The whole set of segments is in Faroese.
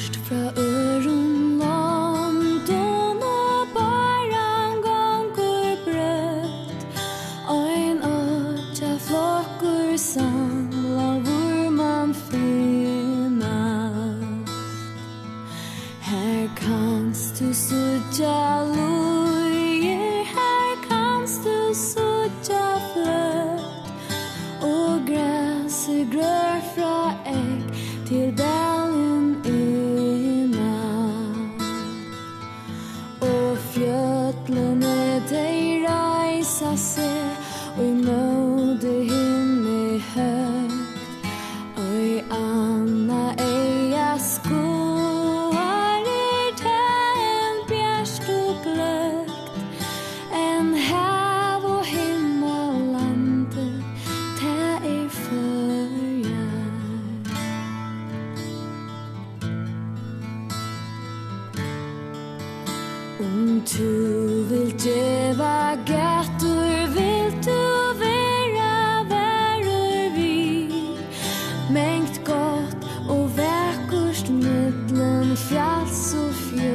burt fra London og bare gånger brøt ein åtja flokker samla hvor man finnes. Her kanst du sutja lujer, her kanst du sutja fløt, og græset grør fra egg til dalen inna. Og fjøtlene de reisa seg, og i nåde hinne høgt, og i anna eia skoar en bjerst og gløgt, en hav og himmellandet, det førjar. Du vil djeva gator, vil du vera verur vi, mengt godt og vakkert middelen fjalls og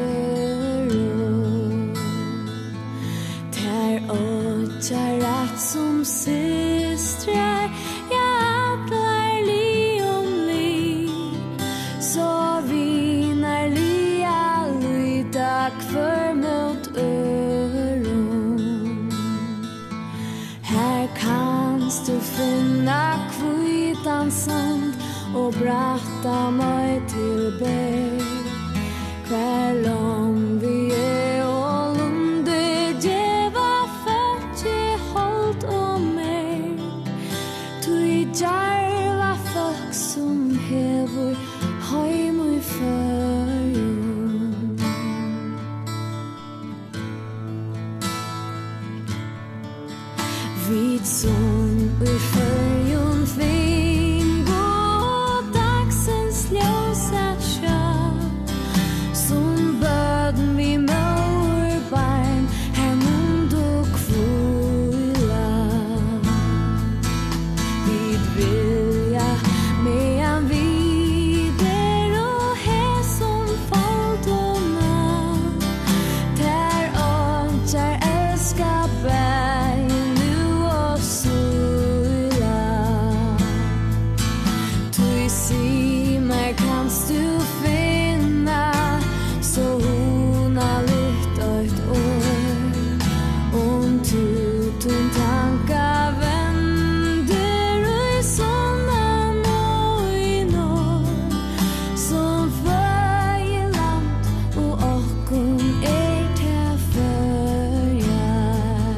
fjøru. Ter åtja rett som systrar, ja atlar li om li, så vinar lia lyda kvar mot øron. Her kanst du finna kvitan sand og bratta meg til berg, hver lång vi og lunde djeva føtje holdt og mer, tui djarva folk som hever heim og i førjun. Vid som i førjun fingo dagsens ljus at sjå, som bøden vi mår barn her mundo kvila. Vid vilja medan vider og hæson foldona, ter åtjar elska bægen nu og sola. Tui simar kanst du finna så hona litt ett år, om tutun tanka vender og i sånna nå i nå, som føje land og okkom til førjar.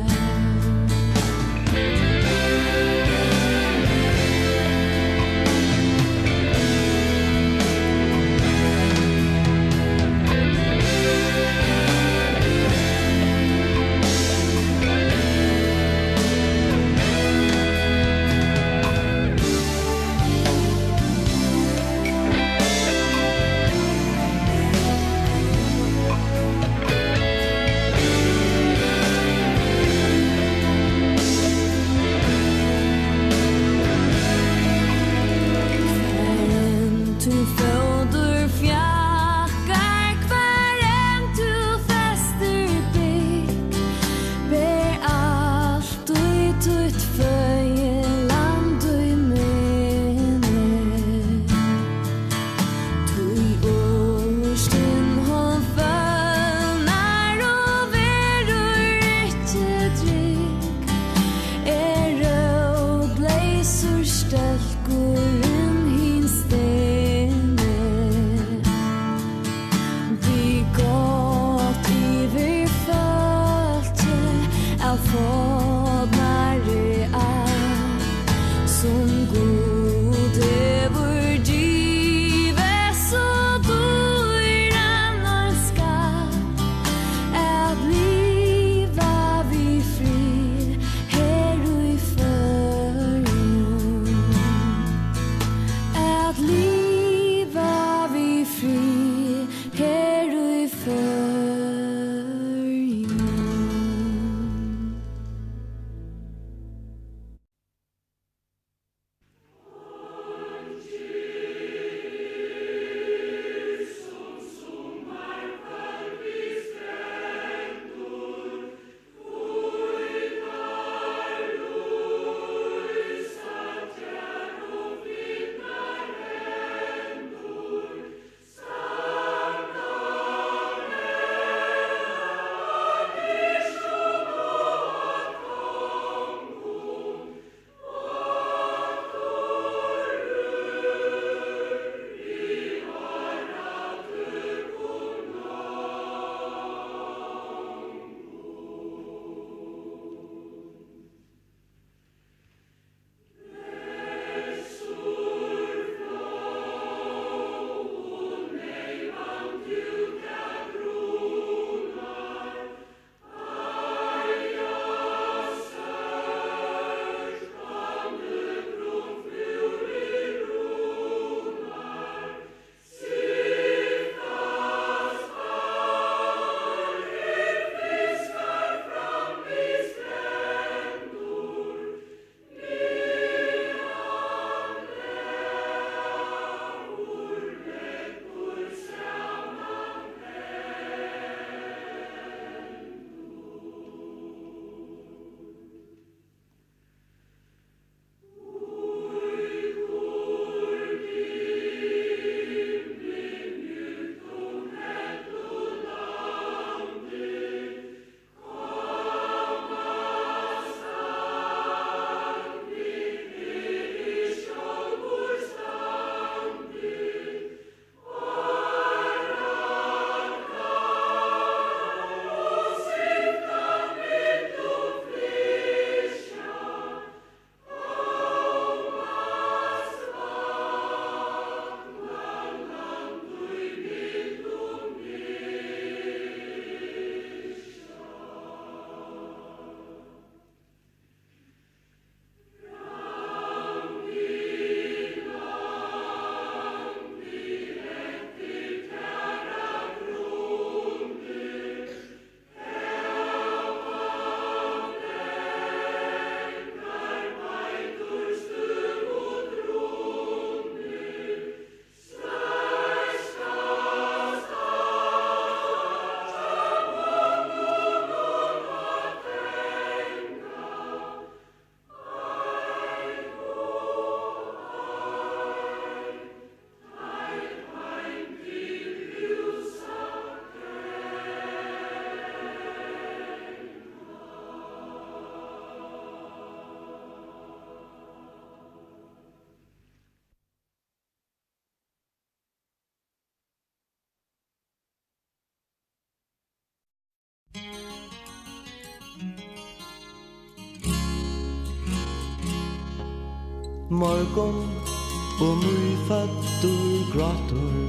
morgon og nyføddur gråtur.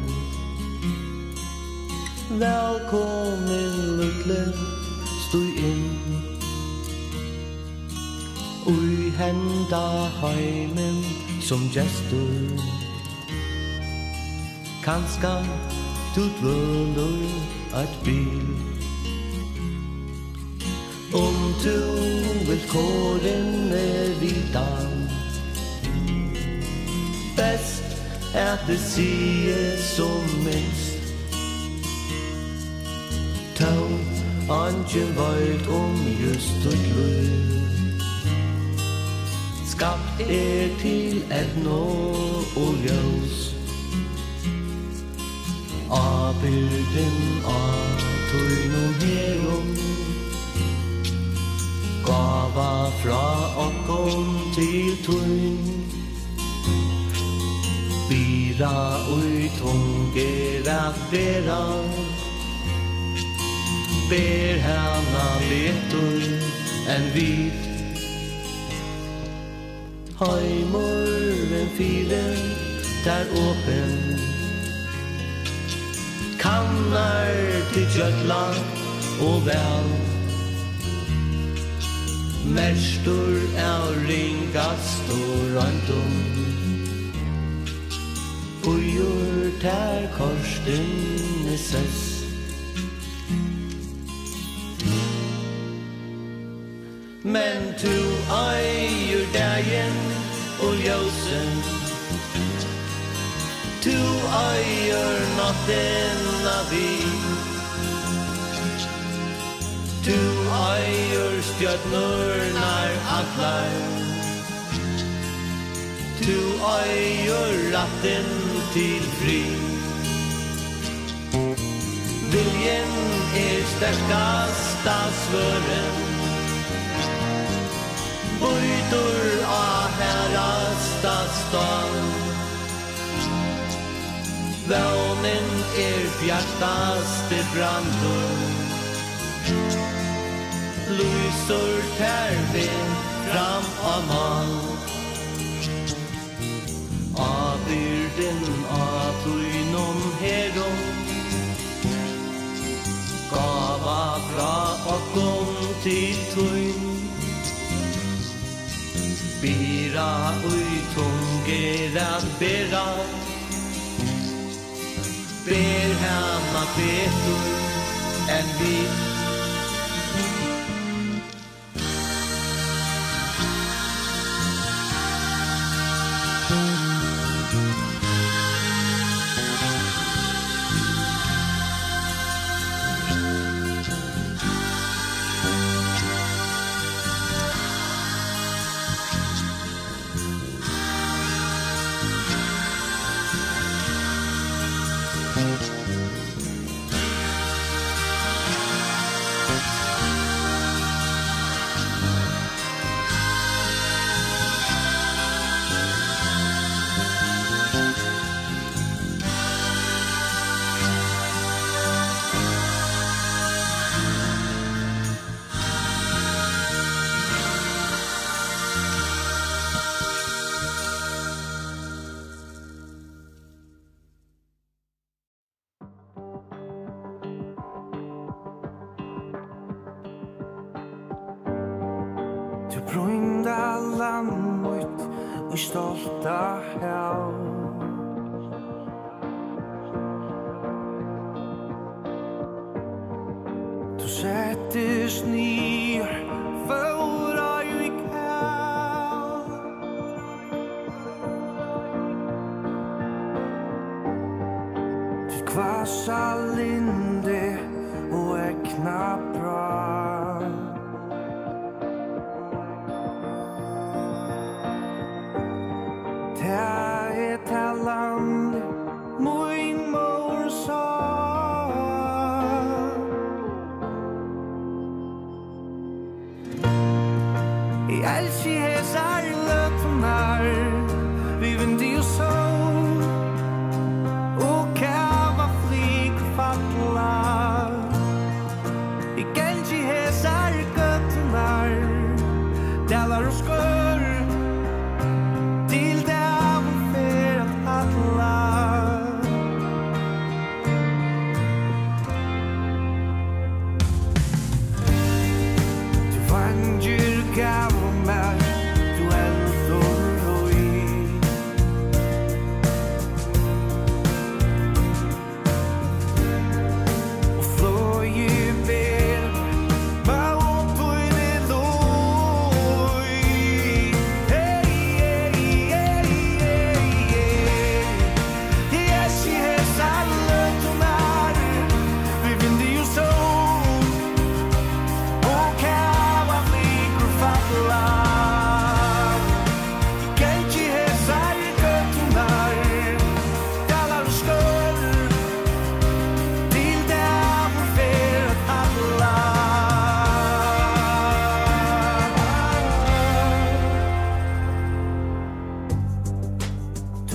Velkommen lille, stod inn. Ui henda heimen som gestur. Kanska tut vundur et bil. Du vil kåren vidan. Best det sige som minst. Tau angen veit just ut liv. Skapt til etno og ljus. Abyrden av tøynum herum. Gava fra okkom til tøyn. Bira ui tungera bera. Ber hana betur en vit. Heimuren fire der åpen. Kannar til kjøtla og vel. Merstur ringast og random. Bujur ter korsten sess. Men tu eier dagen og ljósen. Tu eier natten av vi. Tu eier stjörnurnar allar. Tu eier ratten til fri. Viljen sterkasta svøren. Bøytur av herrasta stad. Vånen bjartaste brandur. Lysur tervin fram av mal. Abyrden av tøynum herum. Gava fra okkom til tøyn. Bira ui tungera bera. Ber hana betur en vi. Brunda land mitt og stolta hav. Du settes nyer fora i kav. Til kvassa linde og ekna bra. Land min mor sa. I elski hesar løtnar vi vindi og sol og kava flik fatla. I elski hesar gøtnar dalar og skør til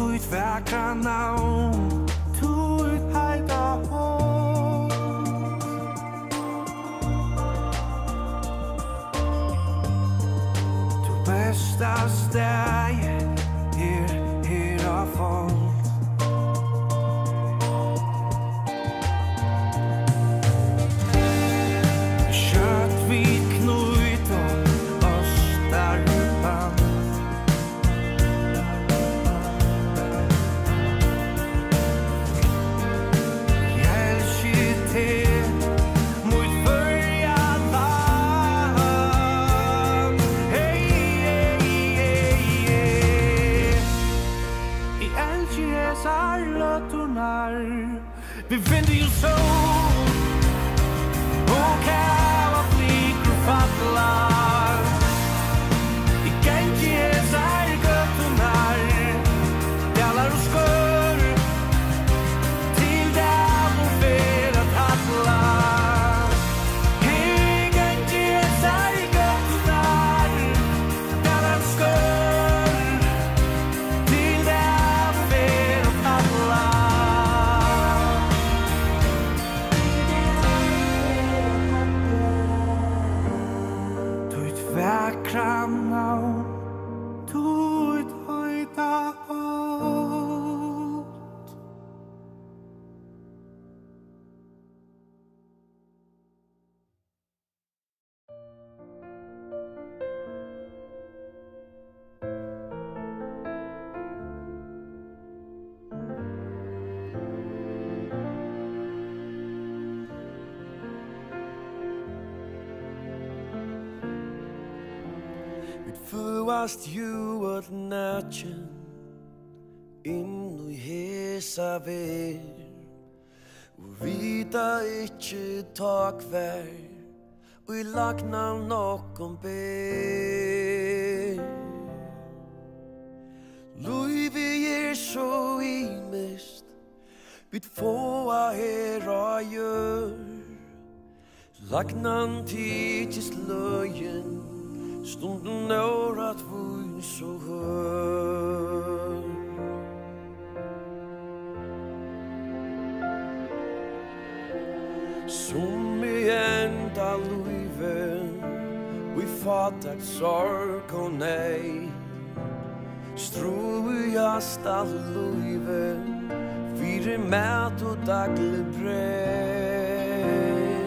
Tuit vackra navn, tuit heita hår. Du bästa steg her av folk. Kött vid knut och ostarpan. Vi finner ju så och kava flickor fattlar I gängesar göttunar Dallar och skör till där och för att hattla I gängesar göttunar Dallar och skör till där och för att hattla vackra navn, tuit heita hår. Fuast ju att natten in I hesa ver och vita ikkje takvär och I lagna nokon ber Luivi så imest vid fåa hera gör lagnan tidsis löjen Stunden når at vi så hör Som I enda luive Vi fattar sorg og nej Strujasta luive Fyre mat og daglig brød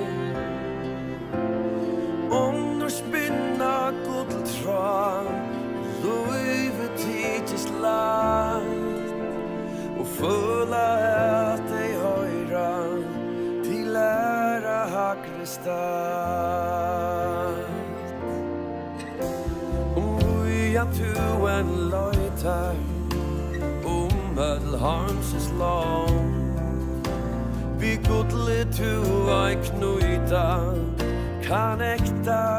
Under spinna guddeltråd Luive tidsis lagt Og føla at dei høyra Til æra hakre stad Vi at du en løytar Ødel harmses lång Vi gudle tu ei knuita Kan ekta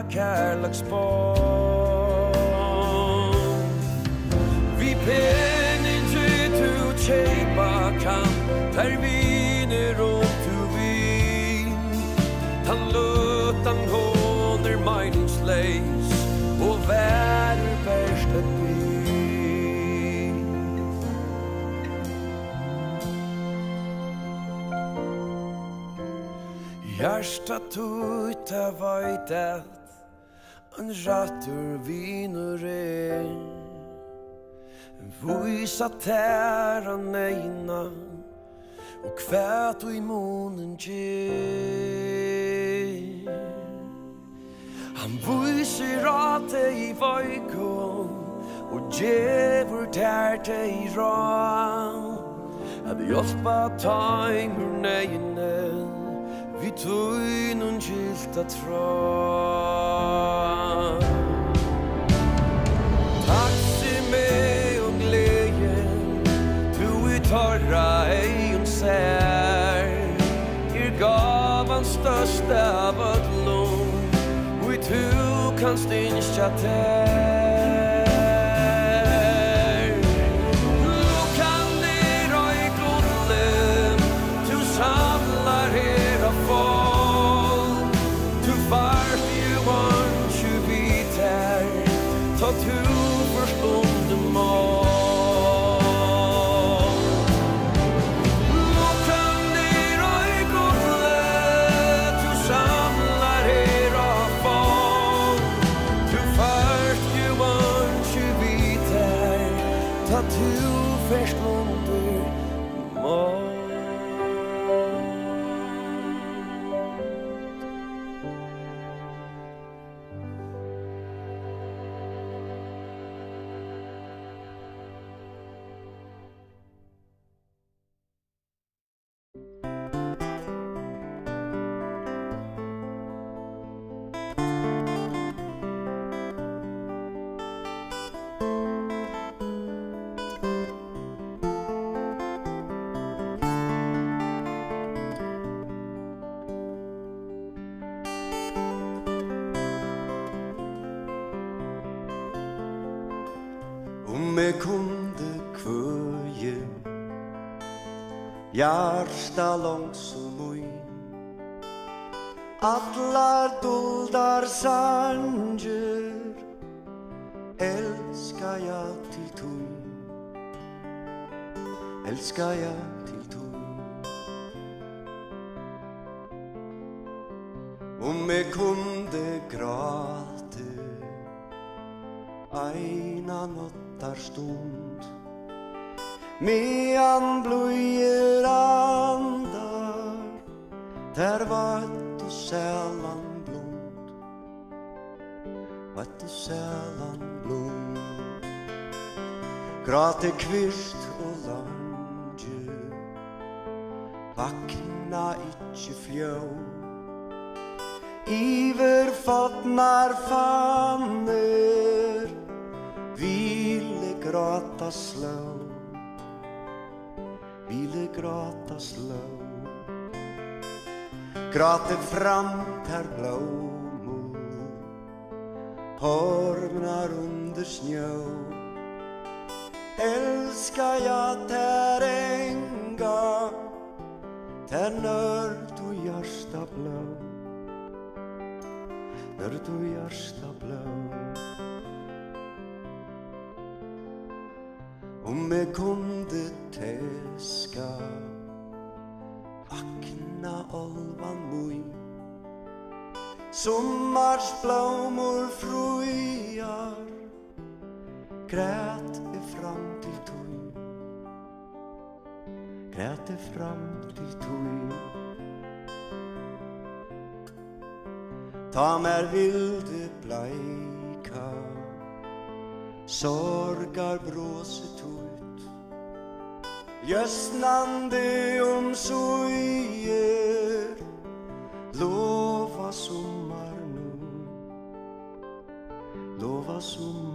kärleksbånd Vi peninge tu tjeipa kan Per viner og tu vin Tan lutan hon meningsleis Og vær best et bin Hjärsta tuta veit at En rattur vinur Vysa tæra neina Og kvæt og I munnen gjer Han vyser at deg I vaikon Og djevur tær deg ran At hjelpa taimur neina Vi tog någon kylta tråd Taxi med och glädjen Du I torra ej och sär Gav han största av ödlom Och I tu kan stinska tär Lukan ner och I glodlen Du samlar hera folk Du fart you want to be there Ta tu för stunden mål tvert under mål. Om jeg kunde kvøje hjärsta långsum ui Allar duldar sanger Elskar jag till tog Elskar jag till tog Om jeg kunde gråte Eina nottar stund Medan blöjer andar Där vatt och sällan blond Vatt och sällan blond Gråte kvist och lange Vakna itche fjå Iver fotnar fanner Ville gråta slå Ville gråta slå Gråte fram ter blommor Hormnar under snö Älskar jag ter enga Ter nörd och hjärsta blå Nörd och hjärsta blå Om jag kunde täska Vakna olvan mui Sommars blommor frujar Grät fram till tog Grät fram till tog Ta mer vilde bleika Sorgar bråset ut Göstnande suier Lova sommar nu Lova sommar